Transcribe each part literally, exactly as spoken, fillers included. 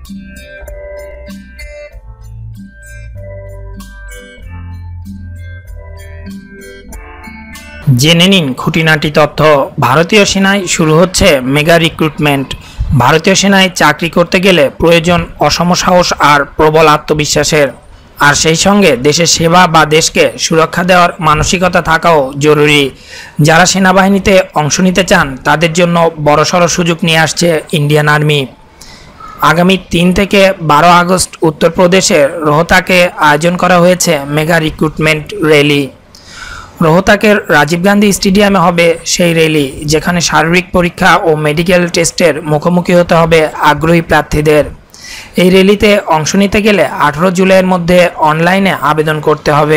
জেনে নিন খুঁটিনাটি তথ্য। ভারতীয় সেনায় শুরু হচ্ছে মেগা রিক্রুটমেন্ট। ভারতীয় সেনায় চাকরি করতে গেলে প্রয়োজন অসম সাহস আর প্রবল আত্মবিশ্বাসের, আর সেই সঙ্গে দেশের সেবা বা দেশকে সুরক্ষা দেওয়ার মানসিকতা থাকাও জরুরি। যারা সেনাবাহিনীতে অংশ নিতে চান তাদের জন্য বড়সড় সুযোগ নিয়ে আসছে ইন্ডিয়ান আর্মি। আগামী তিন থেকে বারো আগস্ট উত্তরপ্রদেশের রোহতাকে আয়োজন করা হয়েছে মেগা রিক্রুটমেন্ট র্যালি। রোহতাকের রাজীব গান্ধী স্টেডিয়ামে হবে সেই র্যালি, যেখানে শারীরিক পরীক্ষা ও মেডিকেল টেস্টের মুখোমুখি হতে হবে আগ্রহী প্রার্থীদের। এই র্যালিতে অংশ নিতে গেলে আঠারো জুলাইয়ের মধ্যে অনলাইনে আবেদন করতে হবে।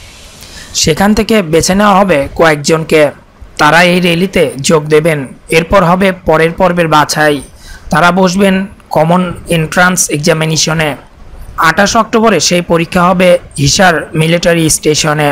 সেখান থেকে বেছে নেওয়া হবে কয়েকজনকে, তারা এই র্যালিতে যোগ দেবেন। এরপর হবে পরের পর্বের বাছাই। তারা বসবেন কমন এন্ট্রান্স এক্সামিনেশনে। আঠাশ অক্টোবরে সেই পরীক্ষা হবে হিসার মিলিটারি স্টেশনে।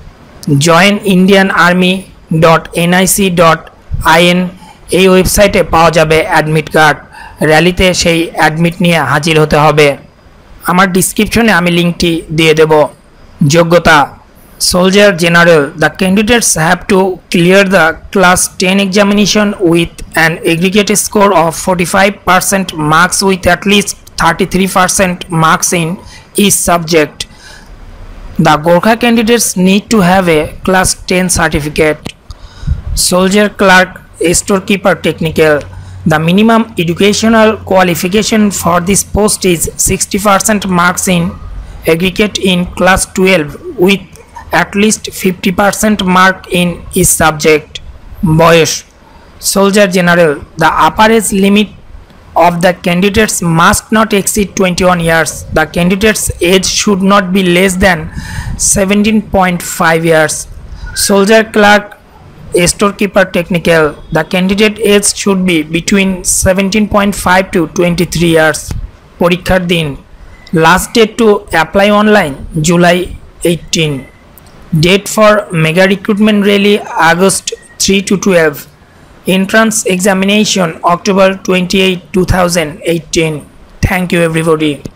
Join Indian army dot NIC dot IN এই ওয়েবসাইটে পাওয়া যাবে অ্যাডমিট কার্ড। র্যালিতে সেই অ্যাডমিট নিয়ে হাজির হতে হবে। আমার ডিসক্রিপশনে আমি লিঙ্কটি দিয়ে দেব। যোগ্যতা: soldier general. The candidates have to clear the class ten examination with an aggregate score of forty five percent marks with at least thirty three percent marks in each subject. The Gorkha candidates need to have a class ten certificate. Soldier clerk, storekeeper technical. The minimum educational qualification for this post is sixty percent marks in aggregate in class twelve with at least fifty percent mark in each subject. Boyesh: Soldier general. The upper age limit of the candidates must not exceed twenty-one years. The candidate's age should not be less than seventeen point five years. Soldier clerk, storekeeper technical. The candidate age should be between seventeen point five to twenty-three years. পরীক্ষার দিন: last date to apply online July eighteenth. Date for mega recruitment rally August three to twelve. Entrance examination October twenty-eighth two thousand eighteen. Thank you everybody.